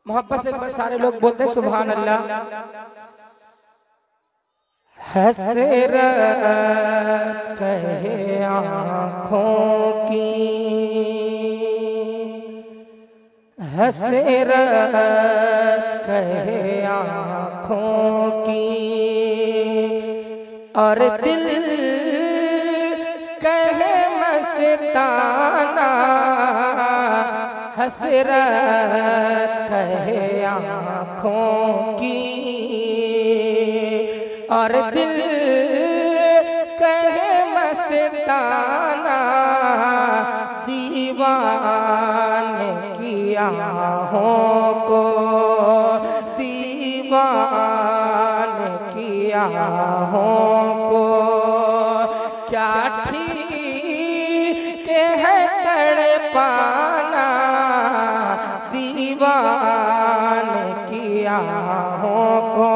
मोहब्बत से सारे लोग बोलते हैं सुभान अल्लाह। हसरत कहे आँखों की, हसरत कहे आँखों की, और दिल कहे मस्ताना। हसरत कहे आँखों की और दिल कहे मस्ताना। दीवाने की आहों को, दीवाने की आहों को, क्या ठीक है तड़पाना। दीवाने की आहों को,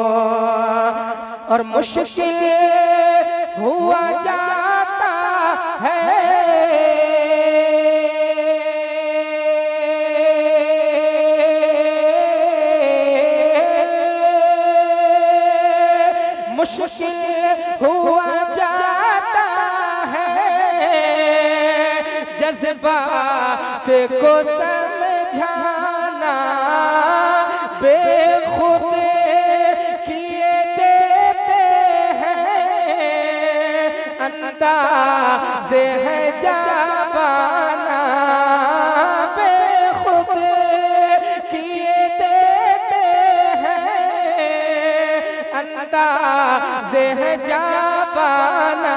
और मुश्किल हुआ जाता है मुश्किल हुआ जाता है जज्बात को समझाना। बेखुद किए देते हैं अंदाज़े है जाबाना। बेखुद किए देते हैं अंदाज़े है जाबाना।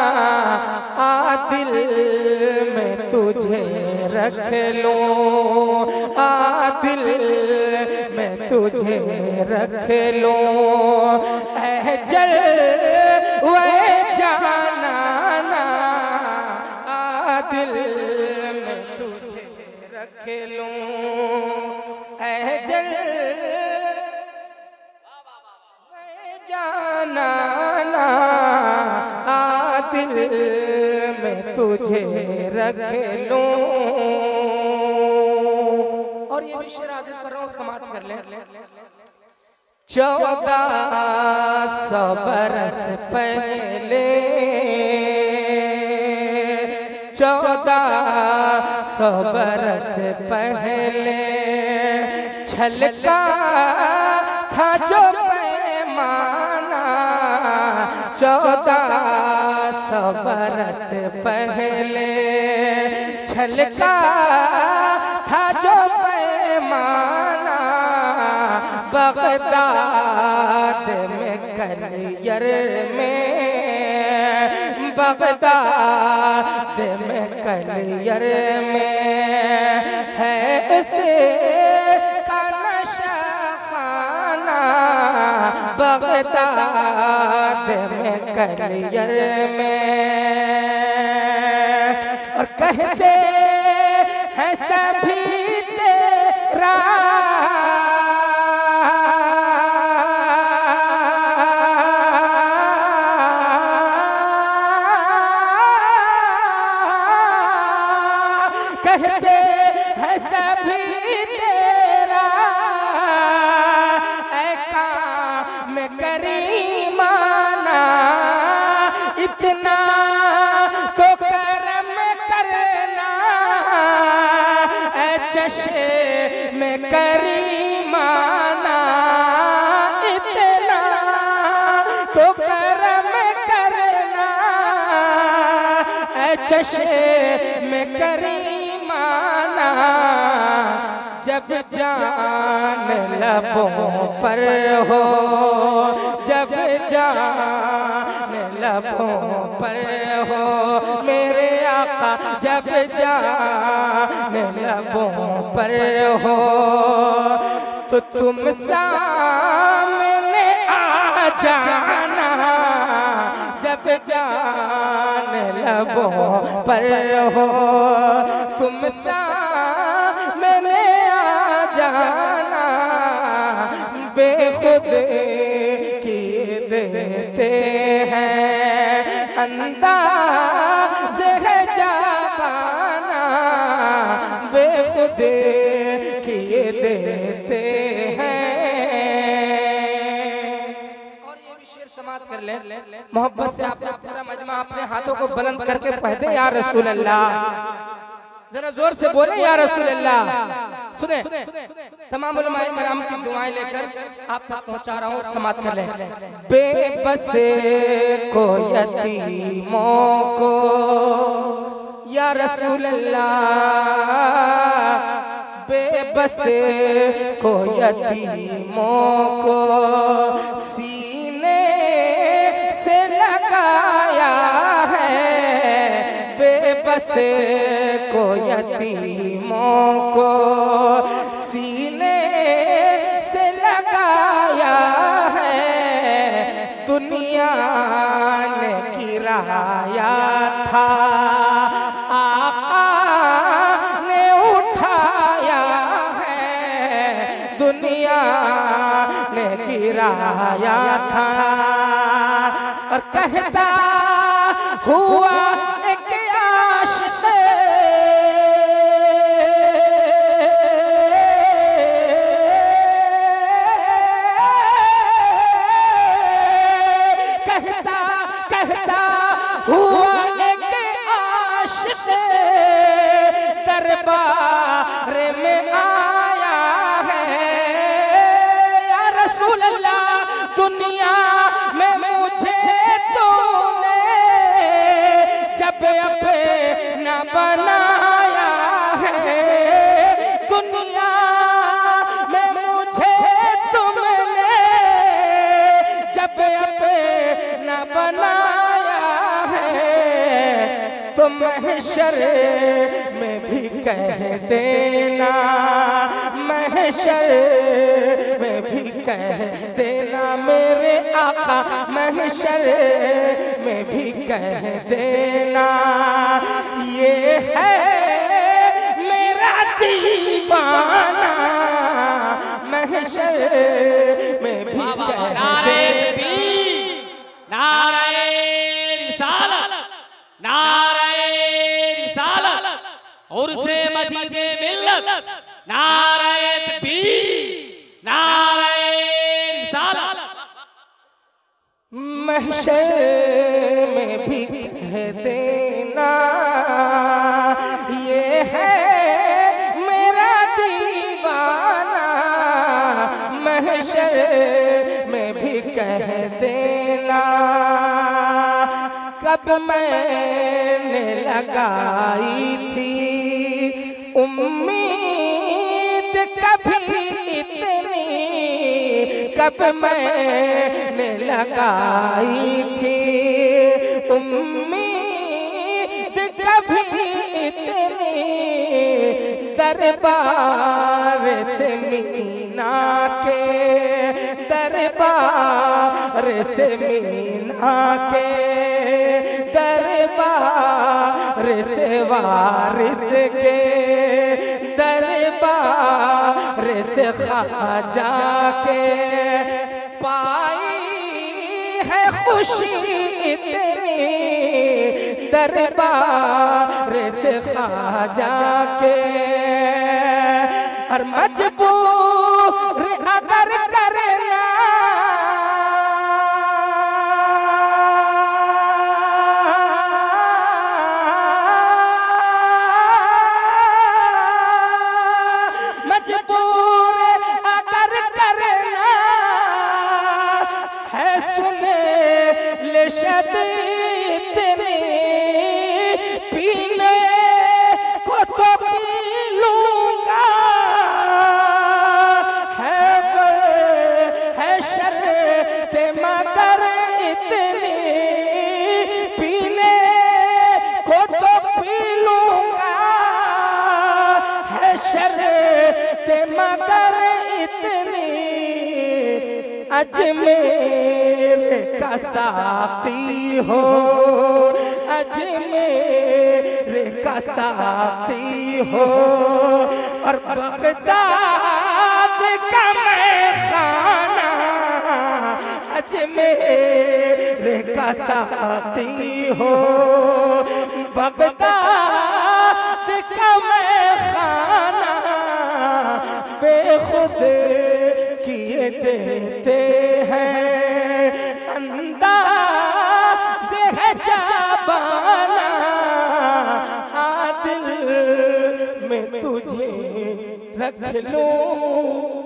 आदिल में तुझे रख लूं, आदिल में तुझे रख लूं, ऐ जल वे जाना ना। आदिल में तुझे रख लूं, ऐ जल वे जाना ना। आदिल में तुझे रख लूं। और ये भी शेर हाजिर कर रहा हूँ, समाप्त कर ले। 1400 बरस पहले, 1400 बरस पहले छलका था जो पैमाना। 1400 बरस पहले छलका था जो पैमाना। बगदाद में कलियर में, बगदाद में कलियर में है इसे का नशा खाना। बगदाद में कलियर में, और कहते हैं सभी तेरा कहते हैं सभी तेरा ऐ काम करीमाना। इतना तो करम करना ऐ चश्मे करीमाना। इतना तो करम करना ऐ चश्मे करीमाना। जब जान लबों पर हो, जब जान लबों पर हो मेरे आका, जब जान लबों पर हो तो तुम सामने आ जाना। जब जान लबों पर हो तुम सामने आ जाना। बेखुद किए देते हैं अंदाज़े है जाबाना। बेखुद किए देते हैं। और ये भी शेर समाप्त कर ले, मोहब्बत से आप पूरा मजमा अपने हाथों को बुलंद करके पढ़ते या रसूल अल्लाह, जरा जोर से बोले या रसूल अल्लाह। सुने तमाम उलमाए कराम की दुआएं लेकर आप तक पहुंचा रहा हूँ, समाप्त कर ले। बेबस को यतीमों को या रसूल अल्लाह, बेबस को यतीमों को सीने से लगाया है, बेबस को यतीमों को सीने से लगाया है। दुनिया ने गिराया था, आका ने उठाया है। दुनिया ने गिराया था और कहता हुआ एक आशिक़, कहता हुआ एक आशिक़ दरबार में आया है। या रसूल अल्लाह, दुनिया में मुझे तूने जब अपना बनाया है, दुनिया में मुझे तुमने जब अपना बनाया है। तो महशर में भी कह देना, महशर में भी कह देना मेरे आका, महशर में भी कह देना ये है मेरा दीवाना, महशर में भी कह देना। नारे रिसालत, नारे रिसालत और से मजीदे मिल्लत, नारे तकबीर, नारे रिसालत। महशर में भी कह देना ये है मेरा दीवाना, महशर में भी कह देना। कब मैंने लगाई थी उम्मीद कभी इतनी, कब मैंने लगाई थी उम्मीद कभी इतनी, दरबार से मीना के, दरबार से मीना के, दरबार से वारिस के, दरबार से ख्वाजा के पाई है खुशी इतनी, दरबार से ख्वाजा के। और मजबूर अगर करना पीने को तो पी लूंगा, है शर्त मगर इतनी, पीने को तो पी लूंगा, है शर्त मगर इतनी। अजमेर का साक़ी हो, अजमेर का साक़ी हो, और बगदाद का मैखाना, अजमेर का साक़ी हो, बगदाद का मैखाना, बेखुद किए देते हैं, अंदाज़ है जाबाना आदिल में तुझे रख लूं